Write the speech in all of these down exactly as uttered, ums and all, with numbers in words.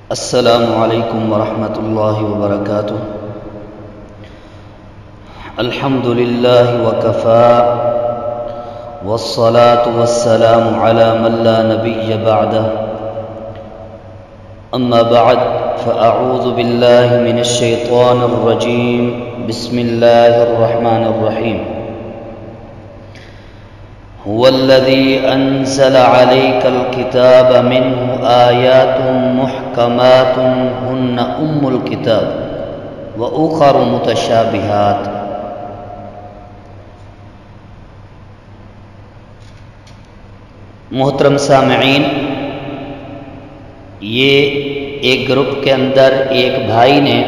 السلام علیکم ورحمۃ اللہ وبرکاتہ۔ الحمد للہ وکفا والصلاة والسلام علی من لا نبی بعدہ، اما بعد فاعوذ باللہ من الشیطان الرجیم، بسم اللہ الرحمن الرحیم۔ هو الذي أنزل عليك الكتاب منه آيات محكمات هن أم الكتاب وأخر متشابهات۔ محترم سامعین، یہ ایک گروپ کے اندر ایک بھائی نے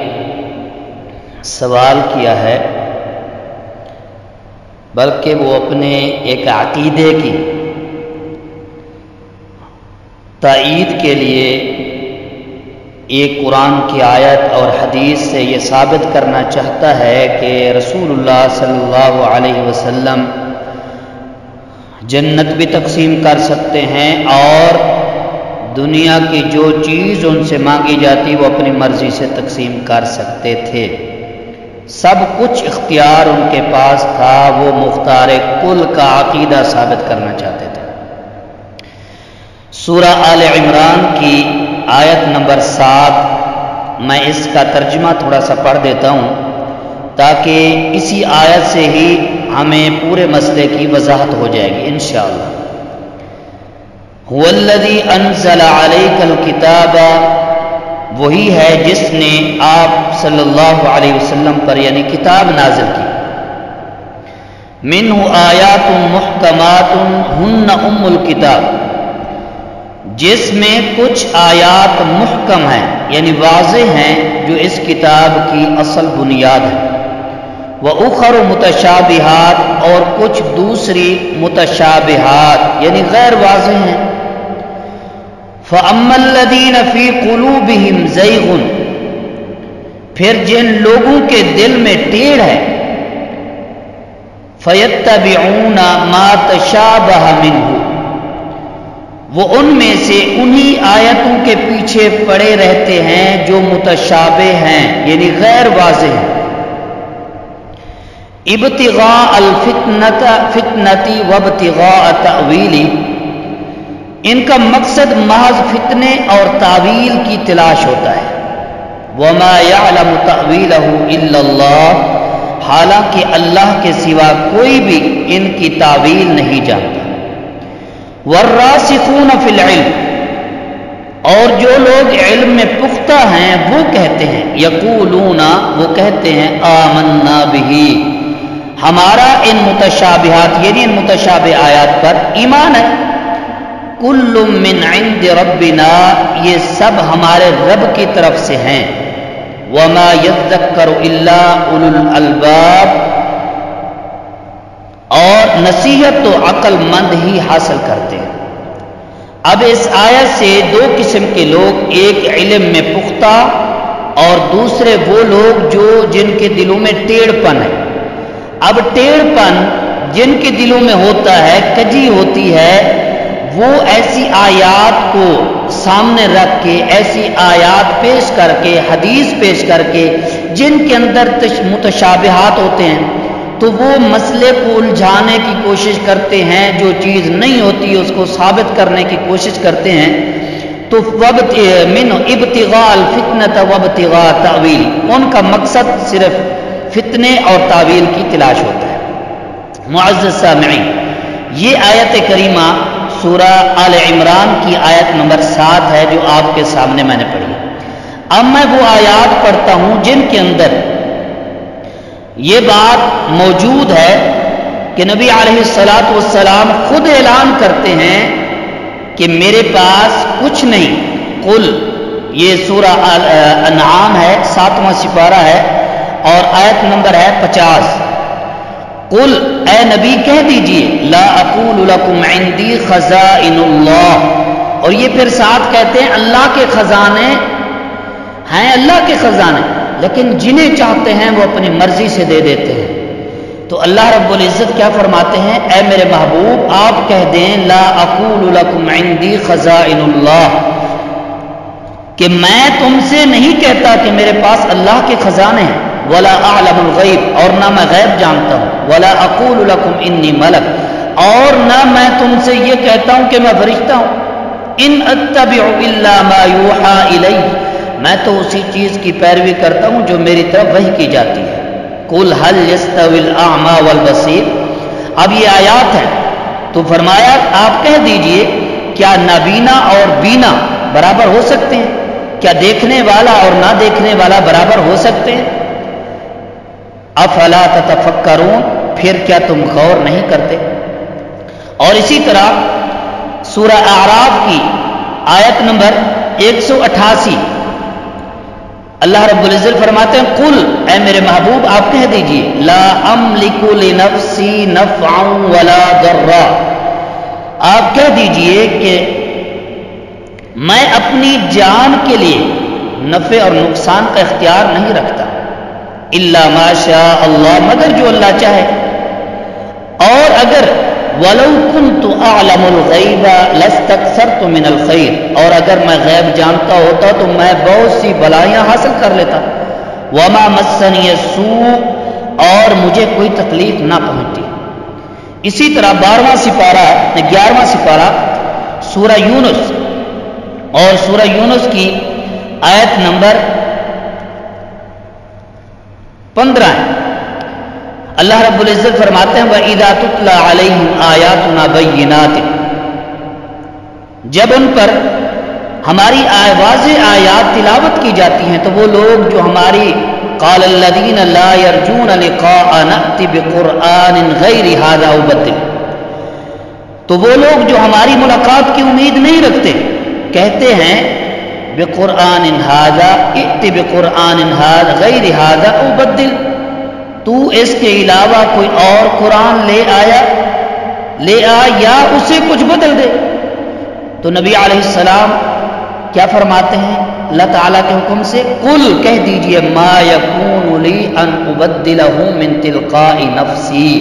سوال کیا ہے، بلکہ وہ اپنے ایک عقیدے کی تائید کے لیے ایک قرآن کی آیت اور حدیث سے یہ ثابت کرنا چاہتا ہے کہ رسول اللہ صلی اللہ علیہ وسلم جنت بھی تقسیم کر سکتے ہیں اور دنیا کی جو چیز ان سے مانگی جاتی وہ اپنی مرضی سے تقسیم کر سکتے تھے، سب کچھ اختیار ان کے پاس تھا۔ وہ مختار کل کا عقیدہ ثابت کرنا چاہتے تھے۔ سورہ آل عمران کی آیت نمبر سات، میں اس کا ترجمہ تھوڑا سا پڑھ دیتا ہوں تاکہ اسی آیت سے ہی ہمیں پورے مسئلے کی وضاحت ہو جائے گی انشاءاللہ۔ هو الذی انزل علیک الکتاب، وہی ہے جس نے آپ صلی اللہ علیہ وسلم پر یعنی کتاب نازل کی۔ منہ آیات محکمات ہن ام الکتاب، جس میں کچھ آیات محکم ہیں یعنی واضح ہیں جو اس کتاب کی اصل بنیاد ہے، وَأُخَرُ متشابہات، اور کچھ دوسری متشابہات یعنی غیر واضح ہیں۔ فَأَمَّا الَّذِينَ فِي قُلُوبِهِمْ زَيْغٌ، پھر جن لوگوں کے دل میں ٹیڑھ ہے، فَيَتَّبِعُونَ مَا تَشَابَهَ مِنْهُ، وہ ان میں سے انہی آیتوں کے پیچھے پڑے رہتے ہیں جو متشابہ ہیں یعنی غیر واضح ہیں۔ ابتغاء الفتنة وابتغاء تأویل، ان کا مقصد محض فتنے اور تعویل کی تلاش ہوتا ہے۔ وما يعلم تأویلہ الا اللہ، حالانکہ اللہ کے سوا کوئی بھی ان کی تعویل نہیں جانتا۔ والراسخون فی العلم، اور جو لوگ علم میں پختہ ہیں وہ کہتے ہیں، یقولون، وہ کہتے ہیں، آمنا بہ، ہمارا ان متشابہات یعنی ان متشابہ آیات پر ایمان ہے۔ کل من عند ربنا، یہ سب ہمارے رب کی طرف سے ہیں۔ وما یذکر الا اولو الالباب، اور نصیحت تو عقل مند ہی حاصل کرتے ہیں۔ اب اس آیت سے دو قسم کے لوگ، ایک علم میں پختہ اور دوسرے وہ لوگ جو جن کے دلوں میں ٹیڑھ پن ہے۔ اب ٹیڑھ پن جن کے دلوں میں ہوتا ہے، کجی ہوتی ہے، وہ ایسی آیات کو سامنے رکھ کے، ایسی آیات پیش کر کے، حدیث پیش کر کے جن کے اندر متشابہات ہوتے ہیں تو وہ مسئلے کو الجھانے کی کوشش کرتے ہیں، جو چیز نہیں ہوتی اس کو ثابت کرنے کی کوشش کرتے ہیں۔ تو من ابتغاء الفتنة وابتغاء تأویل، ان کا مقصد صرف فتنے اور تعویل کی تلاش ہوتا ہے۔ معزز سامعین، یہ آیت کریمہ سورہ آل عمران کی آیت نمبر سات ہے جو آپ کے سامنے میں نے پڑھی۔ اب میں وہ آیات پڑھتا ہوں جن کے اندر یہ بات موجود ہے کہ نبی علیہ الصلاۃ والسلام خود اعلان کرتے ہیں کہ میرے پاس کچھ نہیں۔ قل، یہ سورہ انعام ہے، ساتواں سپارہ ہے اور آیت نمبر ہے پچاس۔ قل، اے نبی کہہ دیجئے، لا اقول لکم عندی خزائن اللہ، اور یہ پھر ساتھ کہتے ہیں اللہ کے خزانے ہیں، اللہ کے خزانے، لیکن جنہیں چاہتے ہیں وہ اپنی مرضی سے دے دیتے ہیں۔ تو اللہ رب العزت کیا فرماتے ہیں، اے میرے محبوب آپ کہہ دیں لا اقول لکم عندی خزائن اللہ، کہ میں تم سے نہیں کہتا کہ میرے پاس اللہ کے خزانے ہیں، ولا اعلم الغیب، اور نہ میں غیب جانتا ہوں، ولا اقول لکم انی ملک، اور نہ میں تم سے یہ کہتا ہوں کہ میں فرشتہ ہوں، ان اتبع الا ما یوحى الی، میں تو اسی چیز کی پیروی کرتا ہوں جو میری طرف وحی کی جاتی ہے۔ قل هل يستوي الاعمى والبصير، اب یہ آیات ہے تو فرمایا آپ کہہ دیجئے کیا نابینا اور بینا برابر ہو سکتے ہیں؟ کیا دیکھنے والا اور نہ دیکھنے والا برابر ہو سکتے ہیں؟ افلا تتفکرون، پھر کیا تم غور نہیں کرتے؟ اور اسی طرح سورہ اعراف کی آیت نمبر ایک سو اٹھاسی اللہ رب العزت فرماتے ہیں قل، اے میرے محبوب آپ کہہ دیجئے لا املک لنفسی نفعا ولا ضرا، آپ کہہ دیجئے کہ میں اپنی جان کے لیے نفع اور نقصان کا اختیار نہیں رکھتا، الا ما شاء اللہ، مگر جو اللہ چاہے، اور اگر وَلَوْ كُنْتُ أَعْلَمُ الْغَيْبَ لَاسْتَكْثَرْتُ مِنَ الْخَيْرِ، اور اگر میں غیب جانتا ہوتا تو میں بہت سی بلائیاں حاصل کر لیتا، وَمَا مَسَّنِيَ السُّوءُ، اور مجھے کوئی تکلیف نہ پہنچتی۔ اسی طرح بارہواں سپارہ گیارہواں سپارہ سورہ یونس اور سورہ یونس کی آیت نمبر پندرہ ہے، اللہ رب العزت فرماتے ہیں وَإِذَا تُتْلَى عَلَيْهِمْ آيَاتُنَا بَيِّنَاتٍ، جب ان پر ہماری واضح آیات تلاوت کی جاتی ہیں تو وہ لوگ جو ہماری قَالَ الَّذِينَ لَا يَرْجُونَ لِقَاءَ نَأْتِ بِقُرْآنٍ غَيْرِ هَذَا أُبَدِّلْ، تو وہ لوگ جو ہماری ملاقات کی امید نہیں رکھتے کہتے ہیں بِقُرْآنٍ هَذَا ائْتِ بِقُرْآنٍ هَذَا غَيْرِ هَذَا أُبَدِّلْ، تو اس کے علاوہ کوئی اور قرآن لے آیا لے آ یا اسے کچھ بدل دے۔ تو نبی علیہ السلام کیا فرماتے ہیں اللہ تعالیٰ کے حکم سے قل، کہہ دیجئے ما یکون لی ان ابدلہ من تلقاء نفسی،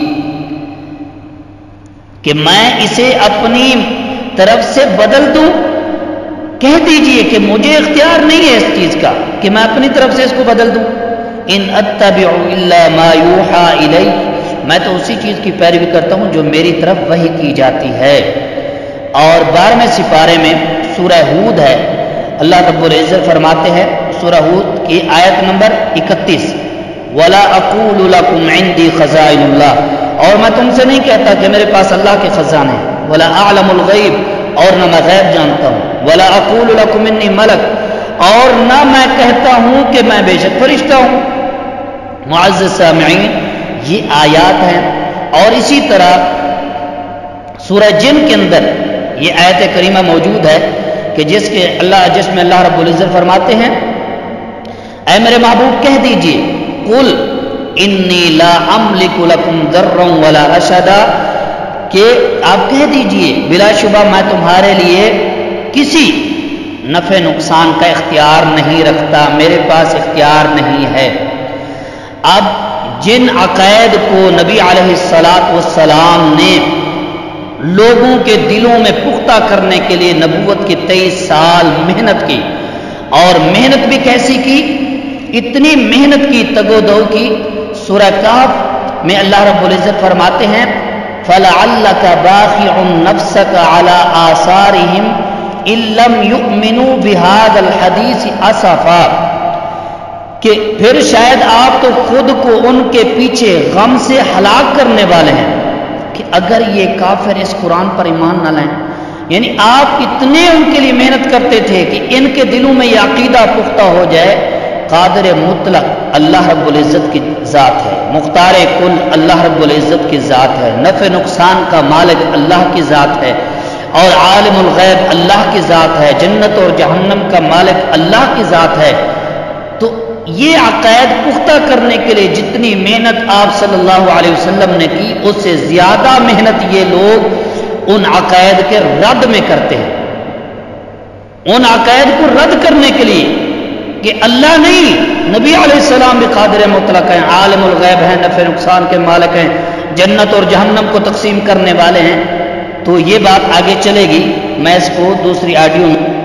کہ میں اسے اپنی طرف سے بدل دوں، کہہ دیجئے کہ مجھے اختیار نہیں ہے اس چیز کا کہ میں اپنی طرف سے اس کو بدل دوں، ان اتبع الا ما یوحى الی، میں تو اسی چیز کی پیروی کرتا ہوں جو میری طرف وحی کی جاتی ہے۔ اور بارہویں سپارے میں سورہ ہود ہے، اللہ رب العزت فرماتے ہیں سورہ ہود کی آیت نمبر اکتیس ولا اقول لکم عندی خزائن اللہ، اور میں تم سے نہیں کہتا کہ میرے پاس اللہ کے خزانے ہیں، ولا اعلم الغیب، اور نہ میں غیب جانتا ہوں، ولا اقول لکم انی ملک، اور نہ میں کہتا ہوں کہ میں بے شک فرشتہ ہوں۔ معزز سامعین، یہ آیات ہیں، اور اسی طرح سورہ جن کے اندر یہ آیت کریمہ موجود ہے کہ جس کے اللہ جس میں اللہ رب العزت فرماتے ہیں اے میرے محبوب کہہ دیجئے قل انی لا املک لکم ضرا ولا رشدا، کہ آپ کہہ دیجئے بلا شبہ میں تمہارے لیے کسی نفع نقصان کا اختیار نہیں رکھتا، میرے پاس اختیار نہیں ہے۔ اب جن عقائد کو نبی علیہ الصلاۃ والسلام نے لوگوں کے دلوں میں پختہ کرنے کے لیے نبوت کے تیئیس سال محنت کی، اور محنت بھی کیسی کی، اتنی محنت کی، تگ و دو کی، سورہ کہف میں اللہ رب العزت فرماتے ہیں فَلَعَلَّكَ بَاخِعٌ نَفْسَكَ عَلَىٰ آثَارِهِمْ إِن لَّمْ يُؤْمِنُوا بِهَٰذَا الْحَدِيثِ أَسَفًا، کہ پھر شاید آپ تو خود کو ان کے پیچھے غم سے ہلاک کرنے والے ہیں کہ اگر یہ کافر اس قرآن پر ایمان نہ لائیں، یعنی آپ اتنے ان کے لیے محنت کرتے تھے کہ ان کے دلوں میں یہ عقیدہ پختہ ہو جائے قادر مطلق اللہ رب العزت کی ذات ہے، مختار کل اللہ رب العزت کی ذات ہے، نفع نقصان کا مالک اللہ کی ذات ہے، اور عالم الغیب اللہ کی ذات ہے، جنت اور جہنم کا مالک اللہ کی ذات ہے۔ تو یہ عقائد پختہ کرنے کے لیے جتنی محنت آپ صلی اللہ علیہ وسلم نے کی، اس سے زیادہ محنت یہ لوگ ان عقائد کے رد میں کرتے ہیں، ان عقائد کو رد کرنے کے لیے کہ اللہ نہیں، نبی علیہ السلام بھی قادر مطلق ہیں، عالم الغیب ہیں، نفع نقصان کے مالک ہیں، جنت اور جہنم کو تقسیم کرنے والے ہیں۔ تو یہ بات آگے چلے گی، میں اس کو دوسری آڈیو میں